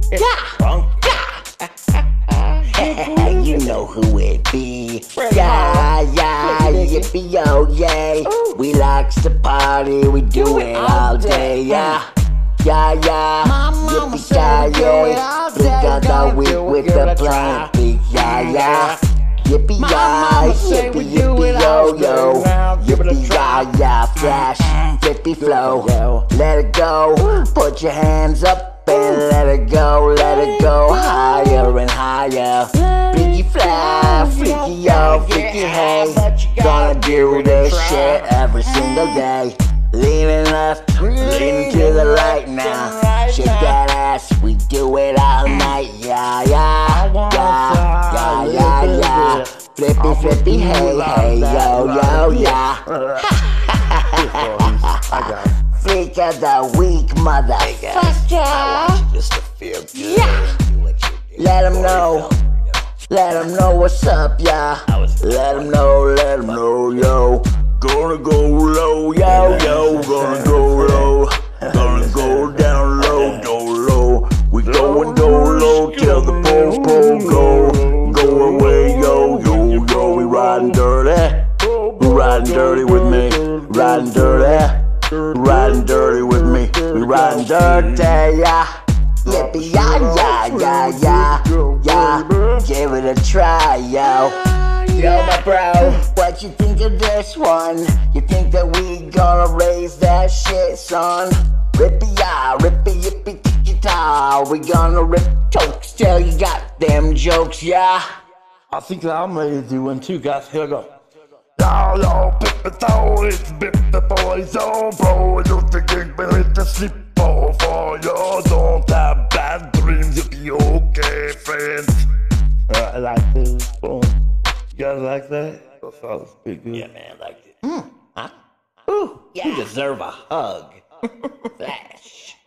You know who it be. Yeah, yeah, yippee yo, yay. We likes to party, we do it all day, yeah. Yeah, yeah, yippee yeah, yay. Blink out the week with the planet beat, yeah, yeah. Yippee yeah, yippee yippee yo yo. Yippee yeah, yeah, flash, flippy flow. Let it go, put your hands up and let it go higher and higher. Freaky fly, freaky yo, freaky hey. Gonna do this shit every single day. Leaning left, leaning to the right now. Shake that ass, we do it all night. Yeah, yeah, yeah, yeah, yeah, yeah. Flippy, flippy, hey, hey, yo, yo, yeah. Freak of the week, motherfucker. Just to feel good. Yeah. Let them know. Let them know what's up, yeah. Let them know, yo. Gonna go low, yo, yo. Gonna go low. Gonna go down low, go low. We go low till the pole go. Go away, yo, yo, yo. We riding dirty. We riding dirty with me. Riding dirty. Riding dirty with me. We riding dirty, yeah. Yippee, yeah, yeah, yeah, yeah, yeah. Give it a try, yo. Yo, my bro, what you think of this one? You think that we gonna raise that shit, son? Rippy, yeah, rippy, yippee, tiki-ta. We gonna rip jokes till you got them jokes, yeah. I think that I'm ready to do one too, guys. Here we go. Yo, yo, pip it out, it's bip the boys, oh, bro. You think we hit the sleep for you don't have bad dreams, you'll be okay, friends. I like this. Boom. You guys like that? That sounds pretty good. Yeah, man, I like it. Huh? Ooh, yeah. You deserve a hug. Flash.